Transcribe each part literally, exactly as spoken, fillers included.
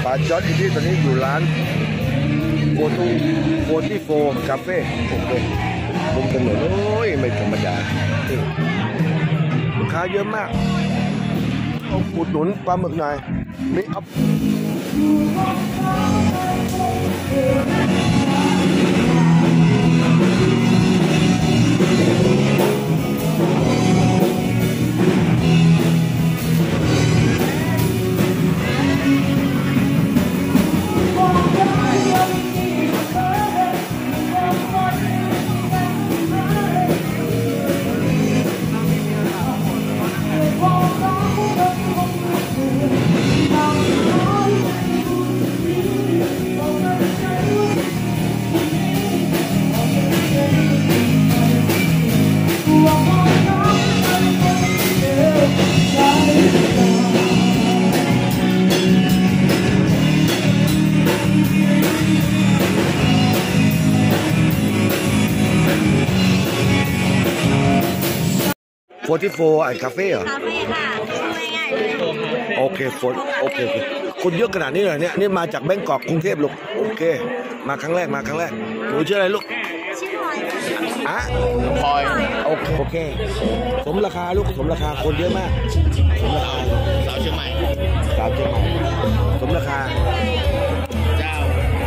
ป๋าจอร์จอินดี้ตอนนี้อยู่ร้านโฟตูโฟตี้โฟคาเฟ่โอเคมุมถนนโอ้ยไม่ธรรมดาลูกค้าเยอะมากเอาอุดหนุนปลาหมึกหน่อยนี่อัพโฟร์ตี้โฟร์ไอ้คาเฟ่เหรอคาเฟ่ค่ะง่ายๆเลยโอเคโฟร์โอเคโอเคคนเยอะขนาดนี้เลยเนี่ยนี่มาจากแบงกอกกรุงเทพลูกโอเคมาครั้งแรกมาครั้งแรกหนูชื่ออะไรลูกชื่อพลอยอะพลอยโอเคโอเคสมราคาลูกสมราคาคนเยอะมากสมราคาสาวเชียงใหม่สาวเชียงใหม่สมราคาเจ้า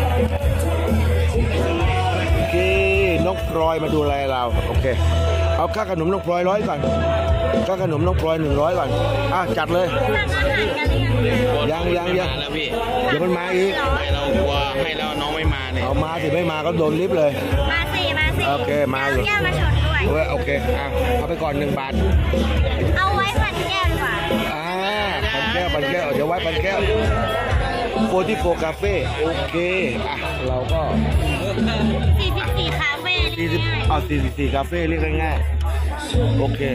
โอเคน้องพลอยมาดูอะไรเราโอเคเอาค่าขนมน้องพลอยร้อยก่อนค่าขนมน้องพลอยหนึ่งร้อยก่อนอ่ะจัดเลยยังยังยังแล้วพี่เดี๋ยวมันมาอีกให้เรากลัวให้แล้วน้องไม่มาเนี่ยเอามาสิไม่มาก็โดนลิฟต์เลยมาสิมาสิโอเคมาเลยแก้วมาชนด้วยโอเคอ่ะเอาไปก่อนหนึ่งบาทเอาไว้ปั่นแก้วดีกว่าอ่าปั่นแก้วปั่นแก้วเดี๋ยวไว้ปั่นแก้วโฟร์ตี้โฟร์คาเฟ่โอเคอ่ะเราก็สี่สิบสี่คาเฟ่สี่สิบเอาสี่สิบสี่คาเฟ่เรียกง่ายๆโอเค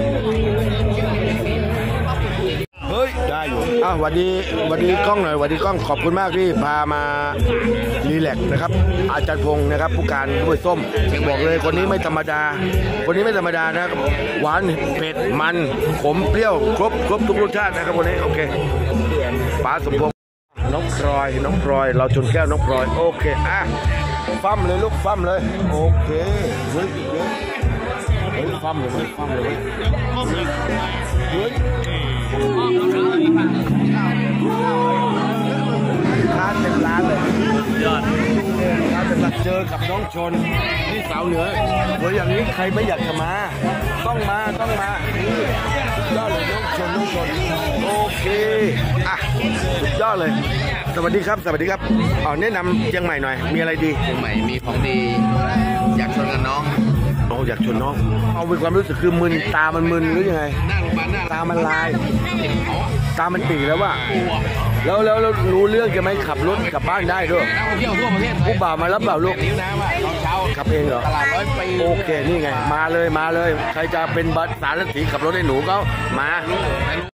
เฮ้ยได้อยู่อ้าววันนี้วันนี้กล้องหน่อยวันนี้กล้องขอบคุณมากที่พามารีแลกซ์นะครับอาจารย์พงศ์นะครับผู้การด้วยส้มบอกเลยคนนี้ไม่ธรรมดาคนนี้ไม่ธรรมดานะครับหวานเผ็ดมันขมเปรี้ยวครบครบทุกรสชาตินะครับวันนี้โอเคป๋าสมพงษ์น้องพลอยน้องพลอยเราชนแก้วน้องพลอยโอเคอ่ะฟั่มเลยลูกฟั่มเลยโอเคเฮ้ยเฮ้ยเฮ้ยฟั่มเลยเฮ้ยฟั่มเลยเฮ้ยร้านเต็มร้านเลยยอดร้านเต็มร้านเจอกับน้องชนนี่สาวเหนือเฮ้ยอย่างนี้ใครไม่อยากจะมาต้องมาต้องมาสุดยอดเลยน้องชนน้องชนโอเคอ่ะสุดยอดเลยสวัสดีครับสวัสดีครับอ๋อแนะนำเชียงใหม่หน่อยมีอะไรดีเชียงใหม่มีของดีอยากชนกับน้องโอ้อยากชนน้องเอาเป็นความรู้สึกคือมึนตามันมึนหรือยังไงตามันลายตามันตีแล้วว่าแล้วแล้วรู้เรื่องจะไม่ขับรถกลับบ้านได้ด้วยผู้บ่าวมารับบ่าวลูกขับเองเหรอโอเคนี่ไงมาเลยมาเลยใครจะเป็นบัตรสารสีขับรถให้หนูเขามา